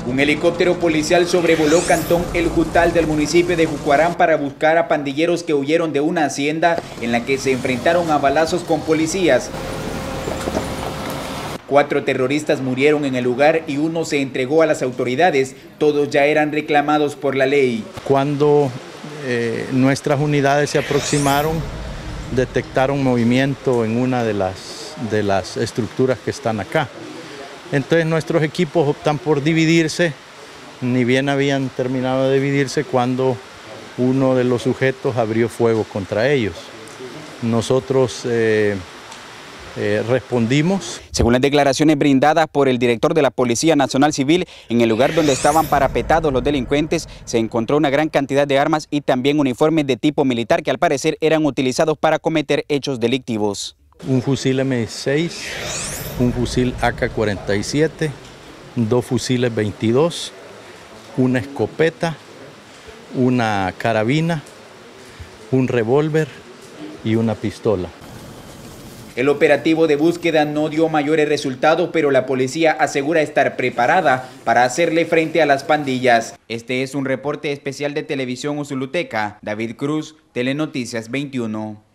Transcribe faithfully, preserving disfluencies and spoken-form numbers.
Un helicóptero policial sobrevoló Cantón El Jutal del municipio de Jucuarán para buscar a pandilleros que huyeron de una hacienda en la que se enfrentaron a balazos con policías. Cuatro terroristas murieron en el lugar y uno se entregó a las autoridades. Todos ya eran reclamados por la ley. Cuando eh, nuestras unidades se aproximaron, detectaron movimiento en una de las, de las estructuras que están acá. Entonces nuestros equipos optan por dividirse, ni bien habían terminado de dividirse cuando uno de los sujetos abrió fuego contra ellos. Nosotros eh, eh, respondimos. Según las declaraciones brindadas por el director de la Policía Nacional Civil, en el lugar donde estaban parapetados los delincuentes se encontró una gran cantidad de armas y también uniformes de tipo militar que al parecer eran utilizados para cometer hechos delictivos. Un fusil eme dieciséis, un fusil A K cuarenta y siete, dos fusiles veintidós, una escopeta, una carabina, un revólver y una pistola. El operativo de búsqueda no dio mayores resultados, pero la policía asegura estar preparada para hacerle frente a las pandillas. Este es un reporte especial de Televisión Usuluteca. David Cruz, Telenoticias veintiuno.